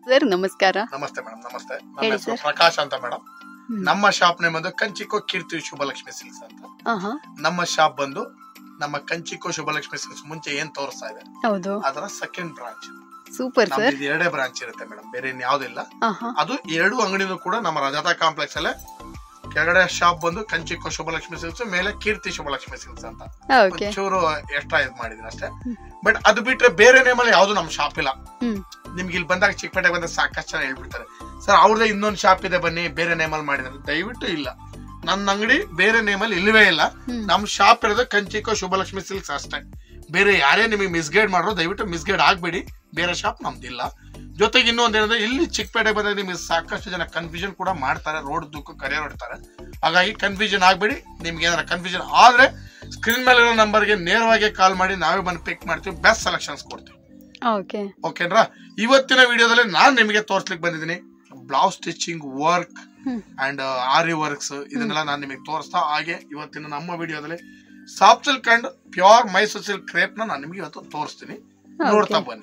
Sir ನಮಸ್ಕಾರ. ನಮಸ್ತೆ madam. ನಮಸ್ತೆ. ನಮ್ಮ ಹೆಸರು ಪ್ರಕಾಶ್ ಅಂತ ಮೇಡಮ್. ನಮ್ಮ ಶಾಪ್ ನೇಮ್ ಬಂದು ಕಂಚಿಕೋ ಕೀರ್ತಿ ಶುಭಲಕ್ಷ್ಮಿ ಸಿಲ್ಕ್ಸ್ ಅಂತ. ನಮ್ಮ ಶಾಪ್ ಬಂದು ನಮ್ಮ ಕಂಚಿಕೋ ಶುಭಲಕ್ಷ್ಮಿ ಸಿಲ್ಕ್ಸ್ ಮುಂಚೆ ಏನ್ ತೋರಿಸ್ತಾ ಇದೆ ಅದರ ಸೆಕೆಂಡ್ ಬ್ರಾಂಚ್. Super sir. ಎರಡೇ ಬ್ರಾಂಚ್ ಇರುತ್ತೆ ಮೇಡಮ್, ಬೇರೆ ಯಾವ್ದಿಲ್ಲ. ಅದು ಎರಡು ಅಂಗಡಿನೂ ಕೂಡ ನಮ್ಮ ರಜತಾ ಕಾಂಪ್ಲೆಕ್ಸ್ ಅಲ್ಲೇ. ಕೆಳಗಡೆ ಶಾಪ್ ಬಂದು ಕಂಚಿಕೋ ಶುಭಲಕ್ಷ್ಮಿ ಸಿಲ್ಕ್ಸ್, ಮೇಲೆ ಕೀರ್ತಿ ಶುಭಲಕ್ಷ್ಮಿ ಸಿಲ್ಕ್ಸ್ ಅಂತ. ಚೂರು ಎಕ್ಸ್ಟ್ರಾ ಇದ್ ಮಾಡಿದೀನಿ ಅಷ್ಟೇ. ಬಟ್ ಅದು ಬಿಟ್ರೆ ಬೇರೆ ನೇಮಲ್ಲಿ ಯಾವ್ದು ನಮ್ ಶಾಪ್ ಇಲ್ಲ. ನಿಮ್ಗೆ ಇಲ್ಲಿ ಬಂದಾಗ ಚಿಕ್ಕಪೇಟೆಗೆ ಬಂದಾಗ ಸಾಕಷ್ಟು ಜನ ಹೇಳ್ಬಿಡ್ತಾರೆ, ಸರ್ ಅವ್ರದೇ ಇನ್ನೊಂದು ಶಾಪ್ ಇದೆ ಬನ್ನಿ ಬೇರೆ ನೇಮಲ್ಲಿ ಮಾಡಿದ್ರೆ. ದಯವಿಟ್ಟು ಇಲ್ಲ, ನನ್ನ ಅಂಗಡಿ ಬೇರೆ ನೇಮಲ್ಲಿ ಇಲ್ಲವೇ ಇಲ್ಲ. ನಮ್ ಶಾಪ್ ಇರೋದು ಕಂಚಿಕೋ ಶುಭಲಕ್ಷ್ಮಿ ಸಿಲ್ಕ್ಸ್ ಅಷ್ಟೇ. ಬೇರೆ ಯಾರೇ ನಿಮಗೆ ಮಿಸ್ಗೈಡ್ ಮಾಡ್ರು ದಯವಿಟ್ಟು ಮಿಸ್ಗೈಡ್ ಆಗ್ಬೇಡಿ. ಬೇರೆ ಶಾಪ್ ನಮ್ದಿಲ್ಲ. ಜೊತೆಗೆ ಇನ್ನೊಂದೇನಂದ್ರೆ ಇಲ್ಲಿ ಚಿಕ್ಕಪೇಟೆ ಬಂದಾಗ ನಿಮಗೆ ಸಾಕಷ್ಟು ಜನ ಕನ್ಫ್ಯೂಷನ್ ಕೂಡ ಮಾಡ್ತಾರೆ, ರೋಡ್ ದುಃಖ ಕರಿಯರ್ ಹೊಡ್ತಾರೆ. ಹಾಗಾಗಿ ಕನ್ಫ್ಯೂಷನ್ ಆಗ್ಬೇಡಿ. ನಿಮ್ಗೆ ಏನಾರ ಕನ್ಫ್ಯೂಷನ್ ಆದ್ರೆ ಸ್ಕ್ರೀನ್ ಮೇಲೆ ಇರೋ ನಂಬರ್ಗೆ ನೇರವಾಗಿ ಕಾಲ್ ಮಾಡಿ, ನಾವೇ ಬಂದು ಪಿಕ್ ಮಾಡ್ತೀವಿ, ಬೆಸ್ಟ್ ಸೆಲೆಕ್ಷನ್ಸ್ ಕೊಡ್ತೀವಿ. ಓಕೆನಾ? ಇವತ್ತಿನ ವಿಡಿಯೋದಲ್ಲಿ ನಾನ್ ನಿಮಗೆ ತೋರ್ಸ್ಲಿಕ್ಕೆ ಬಂದಿದ್ದೀನಿ blouse stitching work and aari works. ಇದನ್ನೆಲ್ಲ ನಾನು ನಿಮಗೆ ತೋರಿಸ್ತಾ. ಹಾಗೆ ಇವತ್ತಿನ ನಮ್ಮ ವಿಡಿಯೋದಲ್ಲಿ soft silk and pure Mysore silk crepe ನ ನಾನು ನಿಮಗೆ ಇವತ್ತು ತೋರಿಸ್ತೀನಿ. ನೋಡ್ತಾ ಬನ್ನಿ.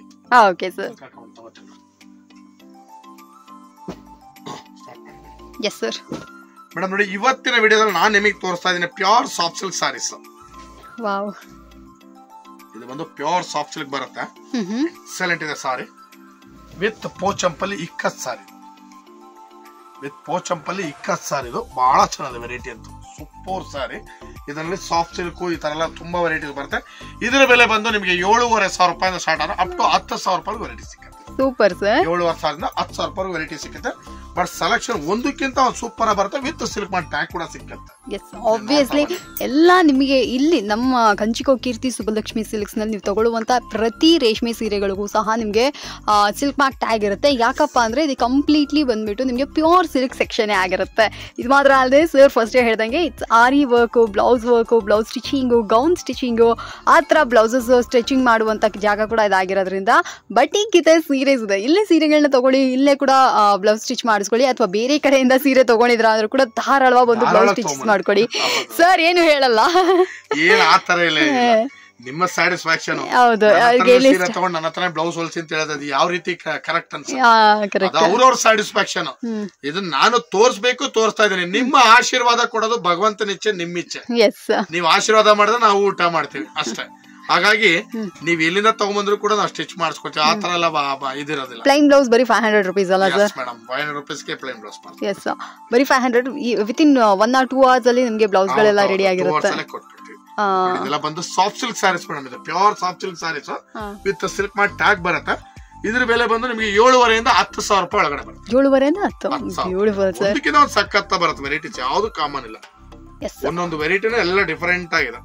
ಮೇಡಮ್ ನೋಡಿ, ಇವತ್ತಿನ ವಿಡಿಯೋದಲ್ಲಿ ನಾನು ನಿಮಗೆ ತೋರಿಸ್ತಾ ಇದ್ದೀನಿ ಪ್ಯೂರ್ ಸಾಫ್ಟ್ ಸಿಲ್ಕ್ ಸಾರೀಸ್. ಇದು ಬಂದು ಪ್ಯೂರ್ ಸಾಫ್ಟ್ ಸಿಲ್ಕ್ ಬರುತ್ತೆ. ಎಕ್ಸಲೆಂಟ್ ಇದೆ sari. With Pochampally ikat sorry. With Pochampally ikat ಸಾರಿ. ಇದು ಬಹಳ ಚೆನ್ನಾಗಿದೆ ವೆರೈಟಿ ಅಂತ. ಸೂಪರ್ ಸಾರಿ. ಇದರಲ್ಲಿ ಸಾಫ್ಟ್ ಸಿಲ್ಕ್ ಈ ತರ ಎಲ್ಲ ತುಂಬಾ ವೆರೈಟೀಸ್ ಬರುತ್ತೆ. ಇದರ ಬೆಲೆ ಬಂದು ನಿಮಗೆ 7,500 ರೂಪಾಯಿಂದ ಸ್ಟಾರ್ಟ್ ಆದ್ರೆ ಅಪ್ ಟು 10,000 ರೂಪಾಯಿ ವೆರೈಟಿ ಸಿಗುತ್ತೆ. Super sir. 7,500ದಿಂದ 10,000 ರೂಪಾಯಿ ವೆರೈಟಿ ಸಿಗುತ್ತೆ. ಬಟ್ ಸೆಲೆಕ್ಷನ್ ಒಂದಕ್ಕಿಂತ ಒಂದು ಸೂಪರ್ ಬರುತ್ತೆ. ವಿತ್ ಸಿಲ್ಕ್ ಮಾಡಿ ಟ್ಯಾಗ್ ಕೂಡ ಸಿಗುತ್ತೆ. ಆಬ್ವಿಯಸ್ಲಿ ಎಲ್ಲ ನಿಮಗೆ ಇಲ್ಲಿ ನಮ್ಮ ಕಂಚಿಕೋ ಕೀರ್ತಿ ಶುಭಲಕ್ಷ್ಮಿ ಸಿಲ್ಕ್ಸ್ ನಲ್ಲಿ ನೀವು ತಗೊಳ್ಳುವಂತ ಪ್ರತಿ ರೇಷ್ಮೆ ಸೀರೆಗಳಿಗೂ ಸಹ ನಿಮಗೆ ಸಿಲ್ಕ್ ಮಾರ್ಕ್ ಟ್ಯಾಗ್ ಇರುತ್ತೆ. ಯಾಕಪ್ಪ ಅಂದ್ರೆ ಇದು ಕಂಪ್ಲೀಟ್ಲಿ ಬಂದ್ಬಿಟ್ಟು ನಿಮಗೆ ಪ್ಯೂರ್ ಸಿಲ್ಕ್ ಸೆಕ್ಷನ್ ಆಗಿರುತ್ತೆ. ಇದು ಮಾತ್ರ ಅಲ್ಲದೆ ಸರ್ ಫಸ್ಟ್ ಹೇಳ್ದಂಗೆ it's aari work, blouse work, blouse stitching, gown stitching, ಆ ಥರ ಬ್ಲೌಸಸ್ ಸ್ಟಿಚಿಂಗ್ ಮಾಡುವಂತ ಜಾಗ ಕೂಡ ಇದಾಗಿರೋದ್ರಿಂದ ಬಟ್ಟಿಗಿದೆ ಸೀರೆಸ್ ಇದೆ. ಇಲ್ಲೇ ಸೀರೆಗಳನ್ನ ತಗೊಳ್ಳಿ, ಇಲ್ಲೇ ಕೂಡ ಬ್ಲೌಸ್ ಸ್ಟಿಚ್ ಮಾಡಿಸ್ಕೊಳ್ಳಿ. ಅಥವಾ ಬೇರೆ ಕಡೆಯಿಂದ ಸೀರೆ ತಗೊಂಡಿದ್ರ ಆದ್ರೂ ಕೂಡ ಧಾರಾಳವಾಗಿ ಒಂದು ಬ್ಲೌಸ್ ಸ್ಟಿಚ್ ಮಾಡ್ಕೊಳ್ಳಿ. ಸರ್ ಏನು ಹೇಳಲ್ಲ, ಏನ್ ಆತರ ಇಲ್ಲ, ನಿಮ್ಮ ಸ್ಯಾಟಿಸ್ಫ್ಯಾಕ್ಷನ್. ಹೌದು, ತಗೊಂಡು ನನ್ನ ಹತ್ರ ಬ್ಲೌಸ್ ಹೊಲ್ಸಿ ಅಂತ ಹೇಳೋದು ಯಾವ ರೀತಿ ಕರೆಕ್ಟ್ ಅನ್ಸುತ್ತೆ, ಅವ್ರವ್ರ ಸ್ಯಾಟಿಸ್ಫ್ಯಾಕ್ಷನ್. ಇದನ್ನ ನಾನು ತೋರಿಸ್ತಾ ಇದ್ದೀನಿ. ನಿಮ್ಮ ಆಶೀರ್ವಾದ ಕೊಡೋದು ಭಗವಂತನ ಇಚ್ಛೆ, ನಿಮ್ಮ ಇಚ್ಛೆ. ನೀವು ಆಶೀರ್ವಾದ ಮಾಡಿದ್ರೆ ನಾವು ಊಟ ಮಾಡ್ತೀವಿ ಅಷ್ಟೇ. ಹಾಗಾಗಿ ನೀವ್ ಎಲ್ಲಿಂದ ತಗೊಂಡ್ಬಂದ್ರು ಕೂಡ ನಾವು ಸ್ಟಿಚ್ ಮಾಡಿಸ್ಕೊತೀವಿ. ಆ ತರ ಎಲ್ಲ ಇದಿರೋದಿಲ್ಲ. ಪ್ಲೈನ್ ಬ್ಲೌಸ್ ಬರೀ 500 ರೂಪೀಸ್ ಅಲ್ಲ ಸರ್? ಮೇಡಮ್ 500 ರೂಪೀಸ್ಗೆ ಪ್ಲೈನ್ ಬ್ಲೌಸ್. ಎಸ್, ಬರೀ 500. ವಿತಿನ್ 1 or 2 hours ಅಲ್ಲಿ ನಿಮಗೆ ಬ್ಲೌಸ್ ಗಳೆಲ್ಲ ರೆಡಿ ಆಗಿರುತ್ತೆ. ಇದೆಲ್ಲ ಬಂದು ಸಾಫ್ಟ್ ಸಿಲ್ಕ್ ಸ್ಯಾರೀಸ್ ಮೇಡಮ್. ಇದು pure soft silk saris with silk ಮಾಡಿ ಟ್ಯಾಗ್ ಬರುತ್ತೆ. ಇದ್ರ ಬೆಲೆ ಬಂದು ನಿಮಗೆ 7,500ರಿಂದ 10,000 ರೂಪಾಯಿ ಒಳಗಡೆ ಬರುತ್ತೆ. 7,500ರಿಂದ 10,000. ಇದಕ್ಕಿಂತ ಒಂದು ಸಖತ್ತ ಬರುತ್ತೆ. ವೆರೈಟೀಸ್ ಯಾವ್ದು ಕಾಮನ್ ಇಲ್ಲ. ಒಂದೊಂದು ವೆರೈಟಿನ ಎಲ್ಲ ಡಿಫರೆಂಟ್ ಆಗಿದೆ.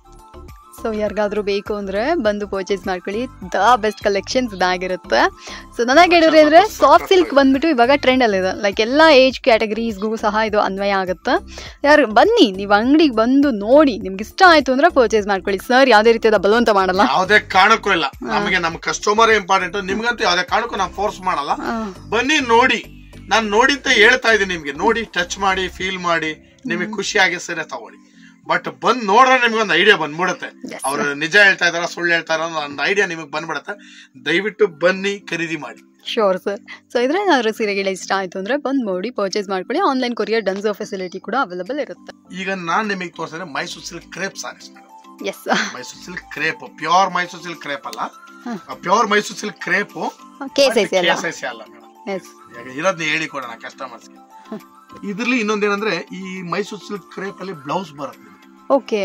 ಸೊ ಯಾರಿಗಾದ್ರೂ ಬೇಕು ಅಂದ್ರೆ ಬಂದು ಪರ್ಚೇಸ್ ಮಾಡ್ಕೊಳ್ಳಿ. ದ ಬೆಸ್ಟ್ ಕಲೆಕ್ಷನ್ಸ್ ಇದಾಗಿರುತ್ತೆ. ಸೊ ನನಗೆ ಹೇಳಿದ್ರೆ ಅಂದ್ರೆ ಸಾಫ್ಟ್ ಸಿಲ್ಕ್ ಬಂದ್ಬಿಟ್ಟು ಇವಾಗ ಟ್ರೆಂಡ್ ಅಲ್ಲಿ ಇದೆ. ಲೈಕ್ ಎಲ್ಲ ಏಜ್ ಕ್ಯಾಟಗರೀಸ್ಗೂ ಸಹ ಇದು ಅನ್ವಯ ಆಗುತ್ತೆ. ಯಾರು ಬನ್ನಿ, ನೀವು ಅಂಗಡಿಗೆ ಬಂದು ನೋಡಿ, ನಿಮ್ಗೆ ಇಷ್ಟ ಆಯ್ತು ಅಂದ್ರೆ ಪರ್ಚೇಸ್ ಮಾಡ್ಕೊಳ್ಳಿ. ಸರ್ ಯಾವ್ದೇ ರೀತಿಯಾದ ಬಲವಂತ ಮಾಡಲ್ಲ, ಯಾವುದೇ ಕಾರಣಕ್ಕೂ ಇಲ್ಲ. ನಮಗೆ ನಮ್ಮ ಕಸ್ಟಮರ್ ಇಂಪಾರ್ಟೆಂಟ್. ನಿಮ್ಗಂತೂ ಯಾವ್ದೇ ಕಾರಣಕ್ಕೂ ನಾವು ಫೋರ್ಸ್ ಮಾಡಲ್ಲ. ಬನ್ನಿ ನೋಡಿ, ನಾನು ನೋಡಿ ಅಂತ ಹೇಳ್ತಾ ಇದ್ದೀನಿ. ನಿಮ್ಗೆ ನೋಡಿ, ಟಚ್ ಮಾಡಿ, ಫೀಲ್ ಮಾಡಿ, ನಿಮಗೆ ಖುಷಿಯಾಗಿ ಸೀರೆ ತಗೊಳ್ಳಿ. ಬಟ್ ಬಂದ್ ನೋಡ್ರೆ ನಿಮ್ಗೆ ಒಂದು ಐಡಿಯಾ ಬಂದ್ಬಿಡುತ್ತೆ. ಅವ್ರು ನಿಜ ಹೇಳ್ತಾ ಇದಾರ ಸುಳ್ಳು ಹೇಳ್ತಾರ ಒಂದು ಐಡಿಯಾ ನಿಮಗೆ ಬಂದ್ಬಿಡುತ್ತೆ. ದಯವಿಟ್ಟು ಬನ್ನಿ, ಖರೀದಿ ಮಾಡಿ. Sure sir. ಸೊ ಇದ್ರೆ ಏನಾದ್ರು ಸೀರೆಗಳ ಇಷ್ಟ ಆಯ್ತು ಅಂದ್ರೆ ಬಂದ್ ನೋಡಿ ಪರ್ಚೇಸ್ ಮಾಡ್ಕೊಳ್ಳಿ. ಆನ್ಲೈನ್ ಕೊರಿಯರ್ ಡನ್ಸೋ ಫೆಸಿಲಿಟಿ ಕೂಡ ಅವೈಲೇಬಲ್ ಇರುತ್ತೆ. ಈಗ ನಾನ್ ನಿಮಗೆ ತೋರಿಸಿದ್ರೆ Mysore silk crepe saris madam. Yes, Mysore silk crepe, pure Mysore silk crepe ಅಲ್ಲ. Pure Mysore silk crepe KSIC ಅಲ್ಲ ಮೇಡಮ್. ಇರೋದ್ನ ಹೇಳಿ ಕೊಡೋಣ ಕಸ್ಟಮರ್ಸ್ಗೆ. ಇದ್ರಲ್ಲಿ ಇನ್ನೊಂದೇನಂದ್ರೆ ಈ ಮೈಸೂರು ಸಿಲ್ಕ್ ಕ್ರೇಪ್ ಅಲ್ಲಿ ಬ್ಲೌಸ್ ಬರುತ್ತೆ. ಓಕೆ,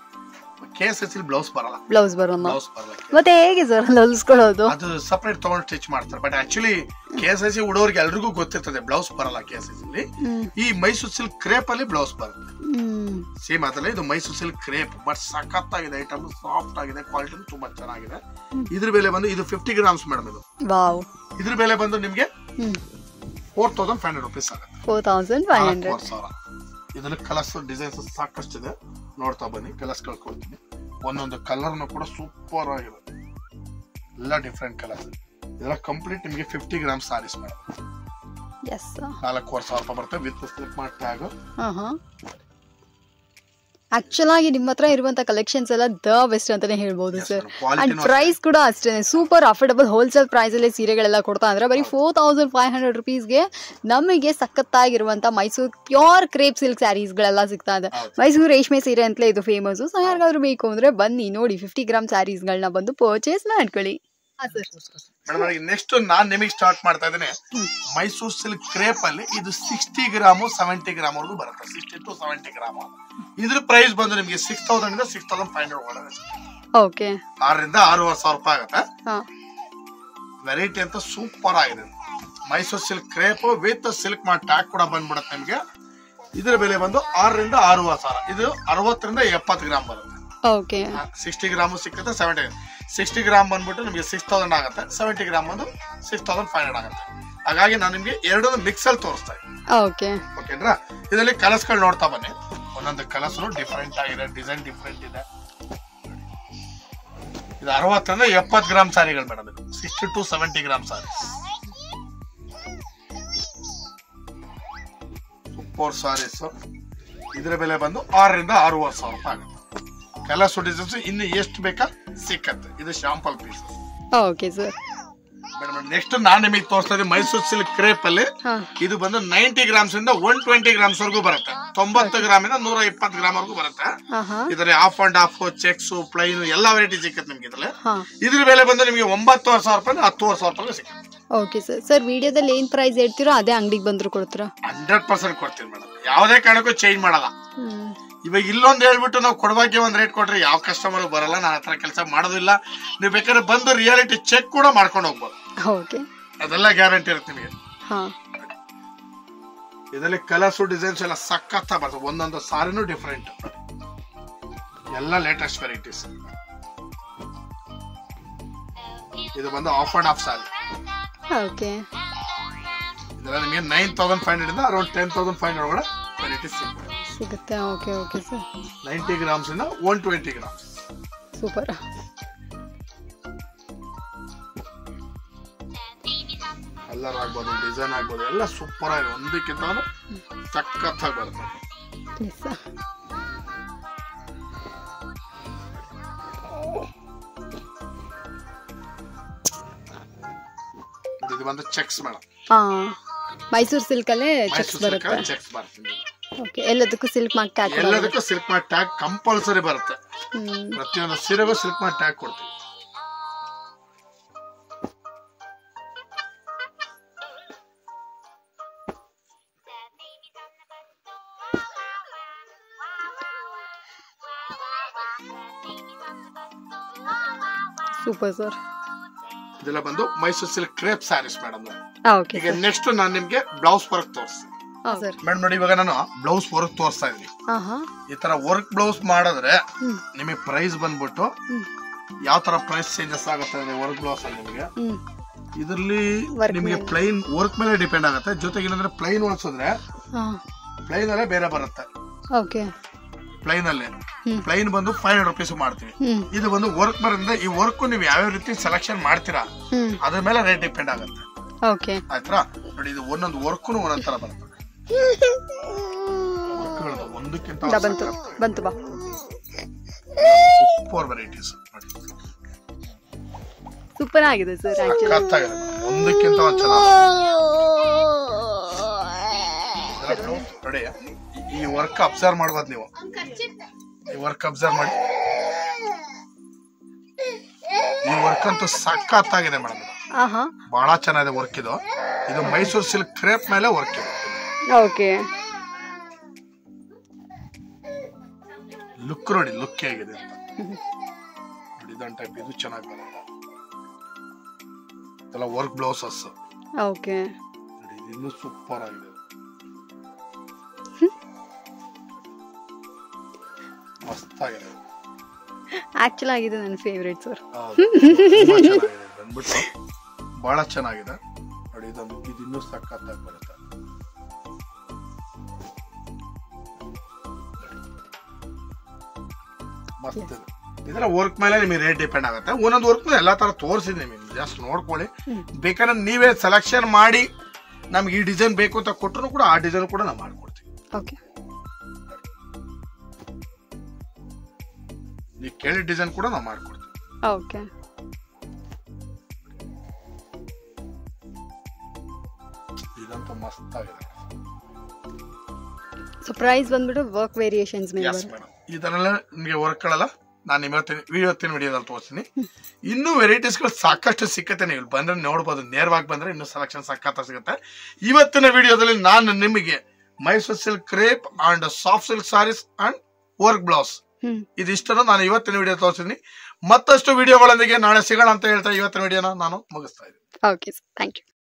KSS ಬ್ಲೌಸ್ ಬರಲ್ಲ. ಬ್ಲೌಸ್ ಬರಲ್ಲ. ಮತ್ತೆ ಹೇಗೆ ಸರ್ ಹೊಲಿಸ್ಕೊಳ್ಳೋದು? ಅದು ಸಪರೇಟ್ ತಗೊಂಡು ಸ್ಟಿಚ್ ಮಾಡ್ತಾರೆ. ಬಟ್ ಆಕ್ಚುಲಿ KSS ಉಡೋರಿಗೆ ಎಲ್ರಿಗೂ ಗೊತ್ತಿರ್ತದೆ ಬ್ಲೌಸ್ ಬರಲ್ಲ KSS ಅಲ್ಲಿ. ಈ ಮೈಸೂರು ಸಿಲ್ಕ್ ಕ್ರೇಪ್ ಅಲ್ಲಿ ಬ್ಲೌಸ್ ಬರುತ್ತೆ. ಸೇಮ್ ಅದಲ್ಲ, ಇದು ಮೈಸೂರು ಸಿಲ್ಕ್ ಕ್ರೇಪ್. ಬಟ್ ಸಖತ್ತಾಗಿದೆ ಐಟಮ್, ಸಾಫ್ಟ್ ಆಗಿದೆ, ಕ್ವಾಲಿಟಿ ತುಂಬಾ ಚೆನ್ನಾಗಿದೆ. ಇದ್ರ ಬೆಲೆ ಬಂದು ಇದು 50 ಗ್ರಾಮ್ಸ್ ಮೇಡಮ್. ಇದು ಇದ್ರ ಬೆಲೆ ಬಂದು ನಿಮ್ಗೆ 4,500 ರೂಪೀಸ್ ಆಗುತ್ತೆ. 4,500. ಇದ್ರಲ್ಲಿ ಕಲರ್ಸ್ ಡಿಸೈನ್ಸ್ ಸಾಕಷ್ಟು ಇದೆ. ನೋಡ್ತಾ ಬನ್ನಿ, ಕಲರ್ಸ್ ಕೊಡ್ತೀನಿ. ಒಂದೊಂದು ಕಲರ್ನು ಕೂಡ ಸೂಪರ್ ಆಗಿದೆ. ಎಲ್ಲ ಡಿಫ್ರೆಂಟ್ ಕಲರ್ಸ್. ಇದೆಲ್ಲ ಕಂಪ್ಲೀಟ್ ನಿಮಗೆ 50 ಗ್ರಾಮ್ ಸಾರೀಸ್ ಮೇಡಮ್. 4,500 ರೂಪಾಯಿ ಬರುತ್ತೆ with silk mark tag. Actual ಆಗಿ ನಿಮ್ಮ ಹತ್ರ ಇರುವಂತ ಕಲೆಕ್ಷನ್ಸ್ ಎಲ್ಲ ದ ಬೆಸ್ಟ್ ಅಂತಾನೆ ಹೇಳ್ಬೋದು ಸರ್. ಅಂಡ್ ಪ್ರೈಸ್ ಕೂಡ ಅಷ್ಟೇ ಸೂಪರ್ ಅಫೋರ್ಡಬಲ್ ಹೋಲ್ಸೇಲ್ ಪ್ರೈಸ್ ಅಲ್ಲಿ ಸೀರೆಗಳೆಲ್ಲ ಕೊಡ್ತಾ ಅಂದ್ರೆ ಬರೀ 4500 rupeesಗೆ ನಮಗೆ ಸಖತ್ತಾಗಿರುವಂತ Mysore pure crepe silk saris ಗಳೆಲ್ಲ ಸಿಗ್ತಾ ಇದೆ. ಮೈಸೂರು ರೇಷ್ಮೆ ಸೀರೆ ಅಂತಲೇ ಇದು ಫೇಮಸ್. ಸೊ ಯಾರಿಗಾದ್ರೂ ಬೇಕು ಅಂದ್ರೆ ಬನ್ನಿ ನೋಡಿ 50 ಗ್ರಾಮ್ ಸ್ಯಾರೀಸ್ ಗಳನ್ನ ಬಂದು ಪರ್ಚೇಸ್ ಮಾಡ್ಕೊಳ್ಳಿ. ಮೇಡಮ್ ನೆಕ್ಸ್ಟ್ ನಾನ್ ನಿಮಗೆ ಸ್ಟಾರ್ಟ್ ಮಾಡ್ತಾ ಇದ್ದೇನೆ ಮೈಸೂರು ಸಿಲ್ಕ್ ಕ್ರೇಪ್ ಅಲ್ಲಿ. ಇದು 60 ಗ್ರಾಮು 70 ಗ್ರಾಮ್ ವರೆಗೂ ಬರುತ್ತೆ. 60 to 70 ಗ್ರಾಮ್. ಇದ್ರ ಪ್ರೈಸ್ ಬಂದು ನಿಮಗೆ 6000 ಇಂದ 6500 ಒಳಗಡೆ. ಓಕೆ, 6,000 ರಿಂದ 6,500 ರೂಪಾಯಿ ಆಗುತ್ತೆ. ವೆರೈಟಿ ಅಂತ ಸೂಪರ್ ಆಗಿದೆ. Mysore silk crepe with silk mark tag ಕೂಡ ಬಂದ್ಬಿಡುತ್ತೆ ನಿಮಗೆ. ಇದರ ಬೆಲೆ ಬಂದು 6,000 ರಿಂದ 6,500. ಇದು 60 ರಿಂದ 70 ಗ್ರಾಮ್ ಬರುತ್ತೆ. ಓಕೆ, 60 ಗ್ರಾಮ್ ಸಿಕ್ಕುತ್ತೆ. 60 ಗ್ರಾಮ್ ಬಂದ್ಬಿಟ್ಟು ನಿಮಗೆ 6000 ಆಗುತ್ತೆ. 70 ಗ್ರಾಮ್ ಬಂದು 6500 ಆಗುತ್ತೆ. ಹಾಗಾಗಿ ನಾನು ನಿಮ್ಗೆ ಎರಡೂ ಮಿಕ್ಸ್ ಅಲ್ಲಿ ತೋರಿಸ್ತಾ ಇದ್ದೀನಿ. ಓಕೆನಾ? ಇದರಲ್ಲಿ ಕಲರ್ಸ್ ಗಳು ನೋಡ್ತಾ ಬನ್ನಿ. ಒಂದೊಂದು ಕಲರ್ಸ್ ಡಿಫರೆಂಟ್ ಆಗಿದೆ, ಡಿಸೈನ್ ಡಿಫರೆಂಟ್ ಇದೆ. ಇದು 60 ರಿಂದ 70 ಗ್ರಾಮ್ ಸಾರಿಗಳು ಮೇಡಮ್. ಇದು 60 to 70 gram saris. Super saris. ಇದರ ಬೆಲೆ ಬಂದು 6,000 ರಿಂದ 6,500 ರೂಪಾಯಿ ಆಗುತ್ತೆ. ಕಲರ್ಸ್ ಡಿಸೈನ್ಸ್ ಇನ್ನು ಎಷ್ಟು ಬೇಕಾ ಸಿಕ್ಕತ್ತೆ. ಇದು sample piece. Okay sir. Madam next ನಾನು ನಿಮಗೆ ತೋರಿಸ್ತಾ ಇದ್ದೀನಿ ಮೈಸೂರು ಸಿಲ್ಕ್ ಕ್ರೇಪ್ ಅಲ್ಲಿ. ಇದು ಬಂದು 90 ಗ್ರಾಮ್ಸ್ ಇಂದ 120 ಗ್ರಾಮ್ಸ್ ವರೆಗೂ ಬರುತ್ತೆ. 90 ಗ್ರಾಮ್ ಇಂದ 120 ಗ್ರಾಮ್ ವರೆಗೂ ಬರುತ್ತೆ. ಇದರಲ್ಲಿ half and half, checks, plain ಎಲ್ಲಾ ವೆರೈಟಿ ಸಿಕ್ಕತ್ತೆ ನಿಮ್ಗೆ ಇದ್ರಲ್ಲಿ. ಇದ್ರ ಬೆಲೆ ಬಂದು ನಿಮಗೆ 9,500 ರೂಪಾಯಿ 10,000 ರೂಪಾಯಿ ಸಿಕ್ಕತ್ತೆ. Okay sir. ಸರ್ ವಿಡಿಯೋದಲ್ಲಿ ಏನ್ ಪ್ರೈಸ್ ಹೇಳ್ತೀರೋ ಅದೇ ಅಂಗಡಿಗೆ ಬಂದ್ರು ಕೊಡ್ತೀರಾ? 100% ಕೊಡ್ತೀನಿ ಮೇಡಮ್. ಯಾವುದೇ ಕಾರಣಕ್ಕೂ ಚೇಂಜ್ ಮಾಡಲ್ಲ. ಇವಾಗ ಇಲ್ಲೊಂದು ಹೇಳ್ಬಿಟ್ಟು ನಾವು ಕೊಡುವಾಗೆ ಒಂದ್ ರೇಟ್ ಕೊಟ್ರೆ ಯಾವ ಕಸ್ಟಮರ್ ಬರಲ್ಲ. ನಾನು ಹತ್ರ ಕೆಲಸ ಮಾಡೋದಿಲ್ಲ. ನೀವು ಬೇಕಾದ್ರೆ ಬಂದು ರಿಯಾಲಿಟಿ ಚೆಕ್ ಕೂಡ ಮಾಡ್ಕೊಂಡು ಹೋಗ್ಬೋದು. ಅದೆಲ್ಲ ಗ್ಯಾರಂಟಿ ಇರುತ್ತೆ ನಿಮಗೆ. ಇದರಲ್ಲಿ ಕಲರ್ಸ್ ಡಿಸೈನ್ಸ್ ಎಲ್ಲ ಸಖತ್ ಬರ್ತದೆ. ಒಂದೊಂದು ಸಾರಿನೂ ಡಿಫರೆಂಟ್. ಎಲ್ಲ ಲೇಟೆಸ್ಟ್ ವೆರೈಟೀಸ್. ಇದು ಬಂದು ಆಫ್ ಅಂಡ್ ಆಫ್ ಸಾರಿ. ಇದೆಲ್ಲ ನಿಮಗೆ 9,500 ಇಂದ ಅರೌಂಡ್ 10,500 ಒಳಗಡೆ ವೆರೈಟೀಸ್ ಸಿಗುತ್ತೆ. Okay okay sir. 90 ಗ್ರಾಮ್ಸ್ ಇಂದ 120 ಗ್ರಾಮ್ಸ್. ಸೂಪರ್. ಕಲರ್ ಆಗ್ಬೋದು, ಡಿಸೈನ್ ಆಗ್ಬೋದು, ಎಲ್ಲ ಸೂಪರ್ ಆಗಿ ಒಂದಕ್ಕಿಂತ ಸಖತ್ತಾಗಿ ಬರುತ್ತೆ. ಇದು ಬಂದು ಚೆಕ್ಸ್ ಮೇಡಮ್. ಮೈಸೂರು ಸಿಲ್ಕ್ ಅಲ್ಲೇ ಚೆಕ್ಸ್ ಬರುತ್ತೆ. ಚೆಕ್ಸ್ ಬರುತ್ತೆ. ಓಕೆ, ಎಲ್ಲದಕ್ಕೂ ಸಿಲ್ಕ್ ಮಾರ್ಕ್ ಟ್ಯಾಗ್. ಎಲ್ಲದಕ್ಕೂ ಸಿಲ್ಕ್ ಮಾರ್ಕ್ ಟ್ಯಾಗ್ ಕಂಪಲ್ಸರಿ ಬರುತ್ತೆ. ಪ್ರತಿಯೊಂದು ಸೀರೆಗೂ ಸಿಲ್ಕ್ ಮಾರ್ಕ್ ಟ್ಯಾಗ್ ಕೊಡ್ತೀವಿ. Super sir. ಇದೆಲ್ಲ ಬಂದು Mysore silk crepe saris madam. ಈಗ ನೆಕ್ಸ್ಟ್ ನಾನು ನಿಮ್ಗೆ ಬ್ಲೌಸ್ ವರ್ಕ್ ತೋರಿಸ್ತೀನಿ ಮೇಡಮ್. ನೋಡಿ, ಇವಾಗ ನಾನು ಬ್ಲೌಸ್ ವರ್ಕ್ ತೋರಿಸ್ತಾ ಇದ್ದೀನಿ. ಈ ತರ ವರ್ಕ್ ಬ್ಲೌಸ್ ಮಾಡಿದ್ರೆ ನಿಮಗೆ ಪ್ರೈಸ್ ಬಂದ್ಬಿಟ್ಟು ಯಾವ ತರ ಪ್ರೈಸ್ ಚೇಂಜಸ್ ಆಗುತ್ತೆ ವರ್ಕ್ ಬ್ಲೌಸ್ ಅಲ್ಲಿ ನಿಮಗೆ. ಇದರಲ್ಲಿ ನಿಮಗೆ ಪ್ಲೈನ್ ವರ್ಕ್ ಮೇಲೆ ಡಿಪೆಂಡ್ ಆಗುತ್ತೆ. ಜೊತೆಗೆ ಏನಂದ್ರೆ ಪ್ಲೈನ್ ಹೊಲ್ಸಿದ್ರೆ ಪ್ಲೈನ್ ಅಲ್ಲೇ ಬೇರೆ ಬರುತ್ತೆ. ಪ್ಲೈನ್ ಅಲ್ಲೇ ಪ್ಲೈನ್ ಬಂದು 500 ರೂಪೀಸ್ ಮಾಡ್ತೀವಿ. ಇದು ಒಂದು ವರ್ಕ್ ಬರೋದ್ರಿಂದ ಈ ವರ್ಕ್ ನೀವು ಯಾವ ರೀತಿ ಸೆಲೆಕ್ಷನ್ ಮಾಡ್ತೀರಾ ಅದ್ರ ಮೇಲೆ ರೇಟ್ ಡಿಪೆಂಡ್ ಆಗುತ್ತೆ. ಆಯ್ತಾ? ನೋಡಿ, ಇದು ಒಂದೊಂದು ವರ್ಕ್ ಒಂದೊಂದ್ ತರ ಬರುತ್ತೆ. ಒಂದಕ್ಕಿಂತ ಸೂಪರ್ ವೆರೈಟೀಸ್. ಸೂಪರ್ ಆಗಿದೆ ಸರ್. ಒಂದಕ್ಕಿಂತ ಚೆನ್ನಾಗಿ ನೋಡಿ. ಈ ವರ್ಕ್ ಅಬ್ಸರ್ವ್ ಮಾಡ್ಬೋದು ನೀವು. ಈ ವರ್ಕ್ ಅಬ್ಸರ್ವ್ ಮಾಡಿ. ಈ ವರ್ಕ್ ಅಂತೂ ಸಖತ್ತಾಗಿದೆ ಮೇಡಮ್. ಬಹಳ ಚೆನ್ನಾಗಿದೆ ವರ್ಕ್. ಇದು ಮೈಸೂರು ಸಿಲ್ಕ್ ಕ್ರೇಪ್ ಮೇಲೆ ವರ್ಕ್ ಇದೆ. ಲುಕ್ ನೋಡಿ, ಲುಕ್ ಹೇಗಿದೆ ಅಂತ ನೋಡಿ. ಇದೊಂದು ಟೈಪ್ ಇದು ಚೆನ್ನಾಗಿ ಬರುತ್ತೆ. ಇದೆಲ್ಲ ವರ್ಕ್ ಬ್ಲೌಸಸ್. ನೋಡಿ, ಇನ್ನೂ ಸೂಪರ್ ಆಗಿದೆ. ಮಸ್ತಾಗಿದೆ. ಆಕ್ಚುಲ್ ಆಗಿದೆ ನನ್ನ ಫೇವರೇಟ್ ಸರ್. ಬಂದ್ಬಿಟ್ಟು ಬಹಳ ಚೆನ್ನಾಗಿದೆ ನೋಡಿ. ಇದೊಂದು ಇದು ಇನ್ನೂ ಸಖತ್ತಾಗಿ ಬರುತ್ತೆ. ಮಸ್ತ್. ಇದರ ವರ್ಕ್ ಮೇಲೆ ನಿಮಗೆ ರೇಟ್ ಡಿಪೆಂಡ್ ಆಗುತ್ತೆ. ಒಂದೊಂದು ವರ್ಕ್ ಮೇಲೆ ಎಲ್ಲಾ ತರ ತೋರಿಸಿದ್ವಿ ನಿಮಗೆ. ಜಸ್ಟ್ ನೋಡ್ಕೊಳ್ಳಿ. ಬೇಕಾದ್ರೆ ನೀವೇ ಸೆಲೆಕ್ಷನ್ ಮಾಡಿ ನಮ್ಗೆ ಈ ಡಿಸೈನ್ ಬೇಕು ಅಂತ ಕೊಟ್ಟರು ಕೂಡ ಆ ಡಿಸೈನ್ ಕೂಡ ನಾವು ಮಾಡ್ಕೊಡ್ತೀವಿ. ನೀವು ಕೇಳಿದ ಡಿಸೈನ್ ಕೂಡ ನಾವು ಮಾಡ್ಕೊಡ್ತೀವಿ. ಓಕೆ. ಇದಂತೂ ಮಸ್ತ್ ಆಗಿದೆ. ಸೊ ಪ್ರೈಸ್ ಬಂದ್ಬಿಟ್ಟು ವರ್ಕ್ ವೇರಿಯೇಷನ್ಸ್ ಮೇಲೆ. ಎಸ್ ಮೇಡಮ್, ಇದನ್ನೆಲ್ಲ ನಿಮಗೆ ವರ್ಕ್ಗಳಲ್ಲ ನಾನು ಇವತ್ತಿನ ವಿಡಿಯೋದಲ್ಲಿ ತೋರಿಸ್ತೀನಿ. ಇನ್ನೂ ವೆರೈಟೀಸ್ಗಳು ಸಾಕಷ್ಟು ಸಿಕ್ಕತ್ತೆ, ನೀವು ಬಂದ್ರೆ ನೋಡ್ಬೋದು. ನೇರವಾಗಿ ಬಂದ್ರೆ ಇನ್ನೂ ಸೆಲೆಕ್ಷನ್ ಸಖತ್ ಸಿಗುತ್ತೆ. ಇವತ್ತಿನ ವಿಡಿಯೋದಲ್ಲಿ ನಾನು ನಿಮಗೆ Mysore silk crepe and soft silk saris and work blouse ಇದಿಷ್ಟನ್ನು ನಾನು ಇವತ್ತಿನ ವಿಡಿಯೋ ತೋರಿಸಿದ್ದೀನಿ. ಮತ್ತಷ್ಟು ವಿಡಿಯೋಗಳೊಂದಿಗೆ ನಾಳೆ ಸಿಗೋಣ ಅಂತ ಹೇಳ್ತಾ ಇವತ್ತಿನ ವಿಡಿಯೋನ ನಾನು ಮುಗಿಸ್ತಾ ಇದ್ದೀನಿ. Okay sir, thank you.